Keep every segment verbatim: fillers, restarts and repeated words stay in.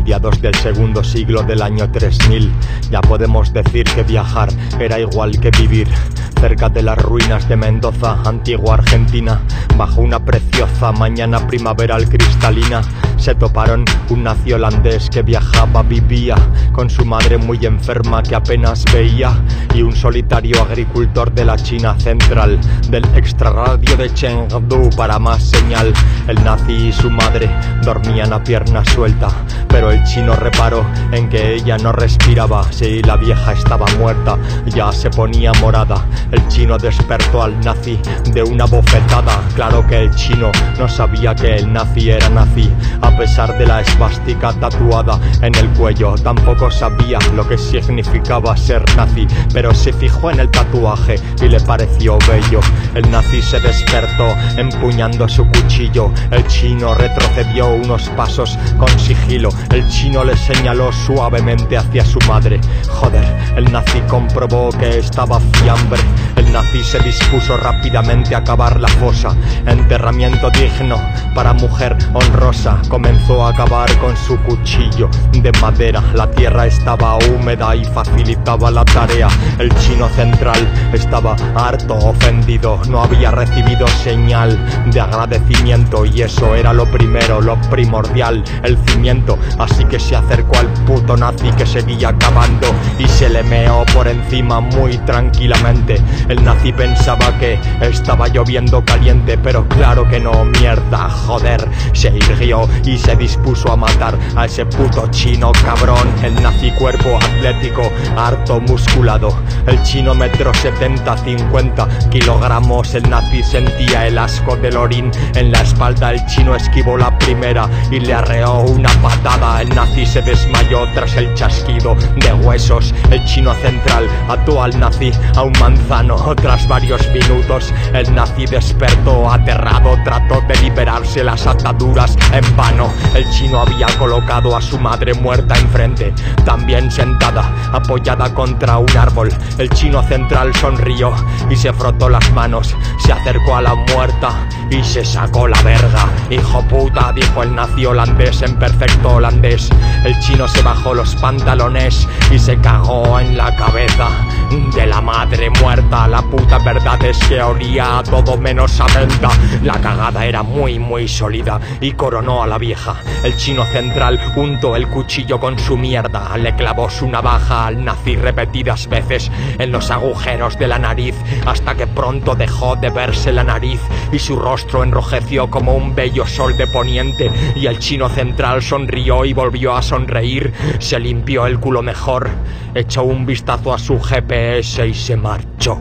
mediados del segundo siglo del año tres mil. Ya podemos decir que viajar era igual que vivir cerca de las ruinas de Mendoza, antigua Argentina. Bajo una preciosa mañana primaveral cristalina se toparon un nazi holandés que viajaba, vivía con su madre muy enferma que apenas veía, y un solitario agricultor de la China central, del extrarradio de Chengdu para más señal. El nazi y su madre dormían a pierna suelta, pero el chino reparó en que ella no respiraba. Si la vieja estaba muerta, ya se ponía morada. El chino despertó al nazi de una bofetada. Claro que el chino no sabía que el nazi era nazi, a pesar de la esvástica tatuada en el cuello. Tampoco sabía lo que significaba ser nazi, pero se fijó en el tatuaje y le pareció bello. El nazi se despertó empuñando su cuchillo. El chino retrocedió unos pasos con sigilo. El chino le señaló suavemente hacia su madre. Joder, el nazi comprobó que estaba fiambre. El nazi se dispuso rápidamente a cavar la fosa. Enterramiento digno para mujer honrosa. Comenzó a cavar con su cuchillo de madera. La tierra estaba húmeda y facilitaba la tarea. El chino central estaba harto ofendido. No había recibido señal de agradecimiento, y eso era lo primero, lo primordial, el cimiento. Así que se acercó al puto nazi que seguía cavando y se le meó por encima muy tranquilamente. El nazi pensaba que estaba lloviendo caliente, pero claro que no, mierda, joder. Se irguió y se dispuso a matar a ese puto chino cabrón. El nazi cuerpo atlético, harto musculado. El chino metro setenta, cincuenta kilogramos. El nazi sentía el asco del orín en la espalda. El chino esquivó la primera y le arreó una patada. El nazi se desmayó tras el chasquido de huesos. El chino central ató al nazi a un manzano. Tras varios minutos el nazi despertó aterrado. Trató de liberarse las ataduras en vano. El chino había colocado a su madre muerta enfrente, también sentada, apoyada contra un árbol. El chino central sonrió y se frotó las manos. Se acercó a la muerta y se sacó la verga. Hijo puta, dijo el nazi holandés en perfecto holandés. El chino se bajó los pantalones y se cagó en la cabeza de la madre muerta. La puta verdad es que olía a todo menos a menta. La cagada era muy muy sólida y coronó a la vieja. El chino central untó el cuchillo con su mierda. Le clavó su navaja al nazi repetidas veces en los agujeros de la nariz, hasta que pronto dejó de verse la nariz y su rostro enrojeció como un bello sol de poniente. Y el chino central sonrió y volvió a sonreír. Se limpió el culo mejor, echó un vistazo a su G P S y se marchó.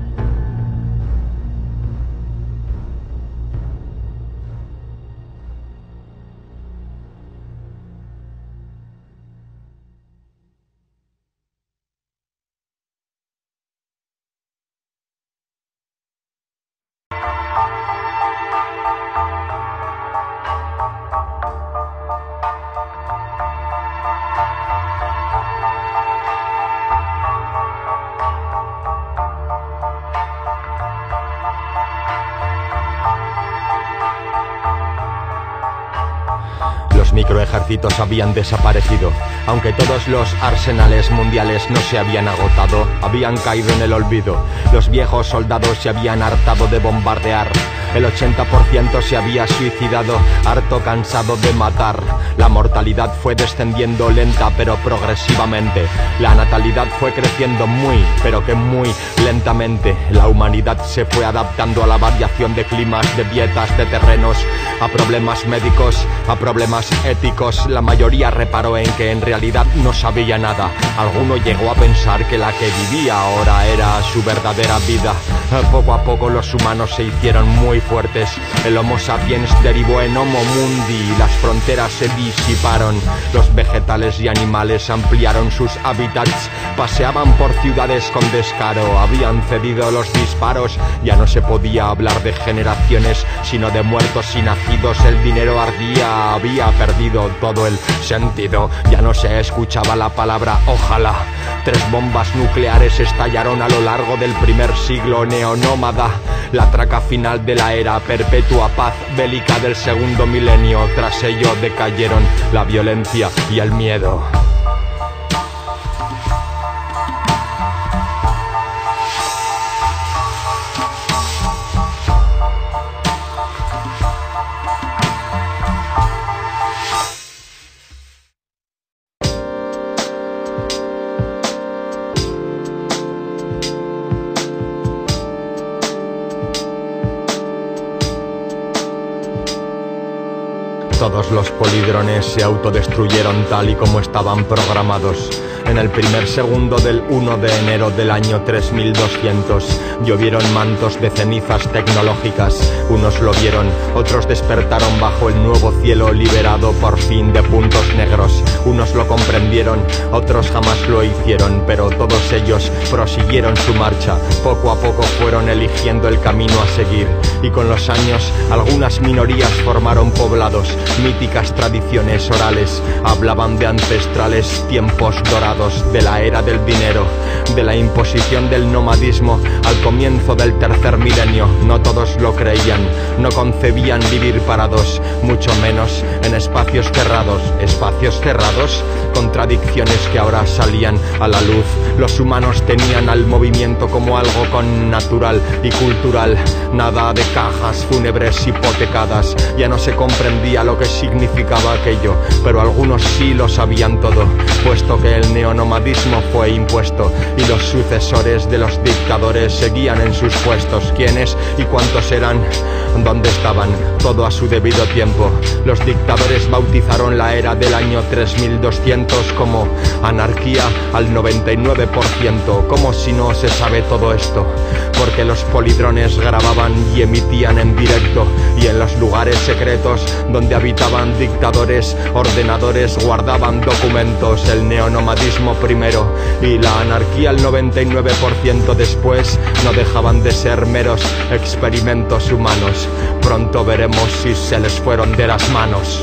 Los microejércitos habían desaparecido. Aunque todos los arsenales mundiales no se habían agotado, habían caído en el olvido. Los viejos soldados se habían hartado de bombardear. El ochenta por ciento se había suicidado, harto cansado de matar. La mortalidad fue descendiendo lenta pero progresivamente. La natalidad fue creciendo muy, pero que muy lentamente. La humanidad se fue adaptando a la variación de climas, de dietas, de terrenos, a problemas médicos, a problemas éticos. La mayoría reparó en que en realidad no sabía nada. Alguno llegó a pensar que la que vivía ahora era su verdadera vida. Poco a poco los humanos se hicieron muy fuertes. El Homo sapiens derivó en Homo mundi. Las fronteras se disiparon. Los vegetales y animales ampliaron sus hábitats. Paseaban por ciudades con descaro. Habían cedido los disparos. Ya no se podía hablar de generaciones, sino de muertos y nacidos. El dinero ardía. Había perdido todo el sentido. Ya no se escuchaba la palabra ojalá. Tres bombas nucleares estallaron a lo largo del primer siglo neonómada, la traca final de la era perpetua paz bélica del segundo milenio. Tras ello decayeron la violencia y el miedo. Todos los polidrones se autodestruyeron tal y como estaban programados. En el primer segundo del uno de enero del año tres mil doscientos llovieron mantos de cenizas tecnológicas. Unos lo vieron, otros despertaron bajo el nuevo cielo liberado por fin de puntos negros. Unos lo comprendieron, otros jamás lo hicieron, pero todos ellos prosiguieron su marcha. Poco a poco fueron eligiendo el camino a seguir, y con los años algunas minorías formaron poblados. Míticas tradiciones orales hablaban de ancestrales tiempos dorados, de la era del dinero, de la imposición del nomadismo al comienzo del tercer milenio. No todos lo creían, no concebían vivir parados, mucho menos en espacios cerrados. ¿Espacios cerrados? Contradicciones que ahora salían a la luz. Los humanos tenían al movimiento como algo connatural y cultural. Nada de cajas fúnebres hipotecadas. Ya no se comprendía lo que significaba aquello, pero algunos sí lo sabían todo, puesto que el neonomadismo fue impuesto y los sucesores de los dictadores seguían en sus puestos. ¿Quiénes y cuántos eran? ¿Dónde estaban? Todo a su debido tiempo. Los dictadores bautizaron la era del año tres mil doscientos como anarquía al noventa y nueve por ciento. Como si no se sabe todo esto, porque los polidrones grababan y emitían en directo, y en los lugares secretos donde habitaban dictadores, ordenadores guardaban documentos. El neonomadismo primero y la anarquía al noventa y nueve por ciento después no dejaban de ser meros experimentos humanos. Pronto veremos si se les fueron de las manos.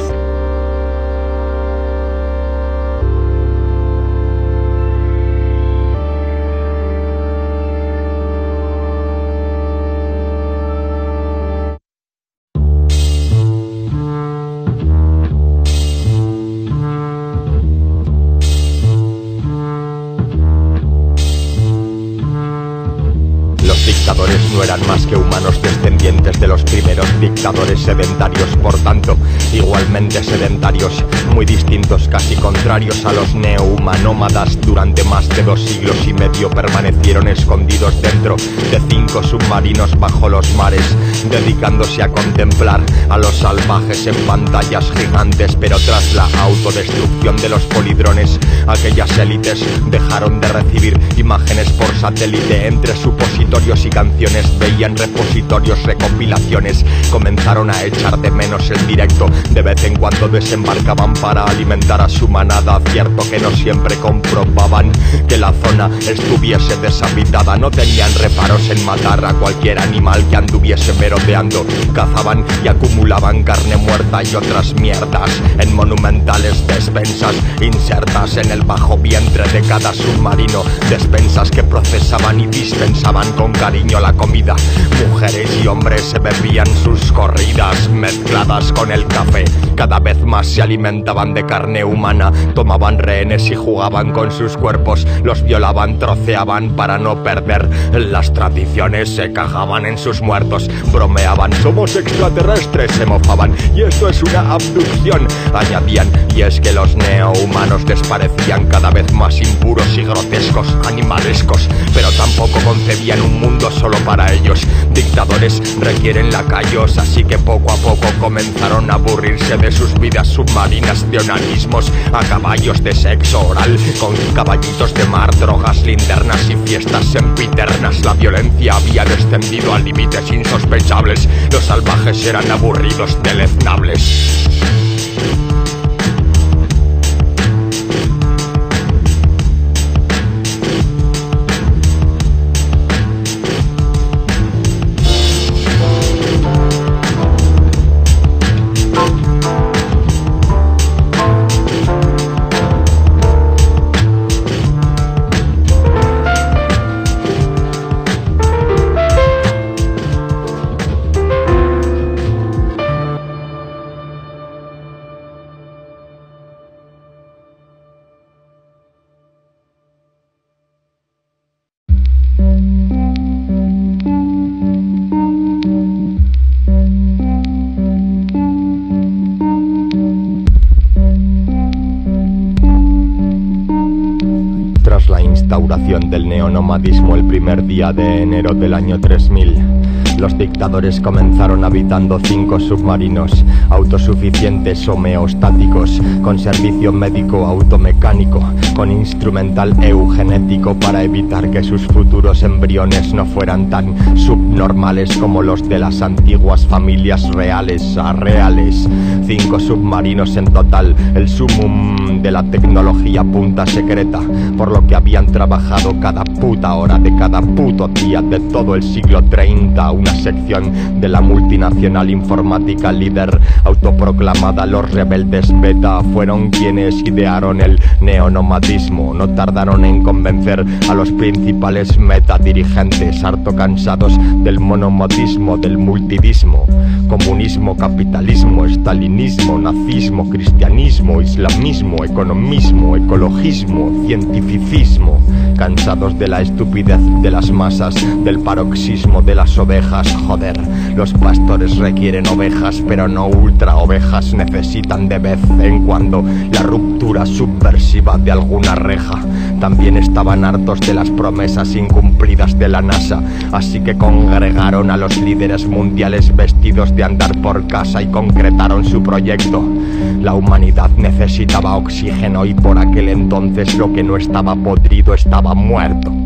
No eran más que humanos descendientes de los primeros dictadores sedentarios, por tanto, igualmente sedentarios, muy distintos, casi contrarios a los neohumanómadas. Durante más de dos siglos y medio permanecieron escondidos dentro de cinco submarinos bajo los mares, dedicándose a contemplar a los salvajes en pantallas gigantes. Pero tras la autodestrucción de los polidrones, aquellas élites dejaron de recibir imágenes por satélite. Entre supositorios y canciones veían repositorios, recopilaciones. Comenzaron a echar de menos el directo. De vez en cuando desembarcaban para alimentar a su manada. Cierto que no siempre comprobaban que la zona estuviese deshabitada. No tenían reparos en matar a cualquier animal que anduviese merodeando. Cazaban y acumulaban carne muerta y otras mierdas en monumentales despensas insertas en el bajo vientre de cada submarino. Despensas que procesaban y dispensaban con cariño la comida. Mujeres y hombres se bebían sus corridas mezcladas con el café. Cada vez más se alimentaban de carne humana. Tomaban rehenes y jugaban con sus cuerpos. Los violaban, troceaban para no perder las tradiciones. Se cajaban en sus muertos. Bromeaban, somos extraterrestres. Se mofaban, y esto es una abducción, añadían. Y es que los neohumanos les parecían cada vez más impuros y grotescos, animalescos. Pero tampoco concebían un mundo solo para ellos. Dictadores requieren lacayos, así que poco a poco comenzaron a aburrirse de sus vidas submarinas de onanismos a caballos de sexo oral, con caballitos de mar, drogas, linternas y fiestas sempiternas. La violencia había descendido a límites insospechables. Los salvajes eran aburridos, deleznables. Tras la instauración del neonomadismo el primer día de enero del año tres mil, los dictadores comenzaron habitando cinco submarinos autosuficientes homeostáticos, con servicio médico automecánico, con instrumental eugenético para evitar que sus futuros embriones no fueran tan subnormales como los de las antiguas familias reales a reales. Cinco submarinos en total, el sumum de la tecnología punta secreta, por lo que habían trabajado cada puta hora de cada puto día de todo el siglo treinta, una sección de la multinacional informática líder autoproclamada los rebeldes beta fueron quienes idearon el neonomadismo. No tardaron en convencer a los principales metadirigentes, harto cansados del monomodismo, del multidismo, comunismo, capitalismo, estalinismo, nazismo, cristianismo, islamismo, economismo, ecologismo, cientificismo, cansados de la estupidez de las masas, del paroxismo de las ovejas. Joder, los pastores requieren ovejas, pero no ultra ovejas, necesitan de vez en cuando la ruptura subversiva de alguna reja. También estaban hartos de las promesas incumplidas de la NASA, así que congregaron a los líderes mundiales vestidos de andar por casa y concretaron su proyecto. La humanidad necesitaba oxígeno y por aquel entonces lo que no estaba podrido estaba muerto.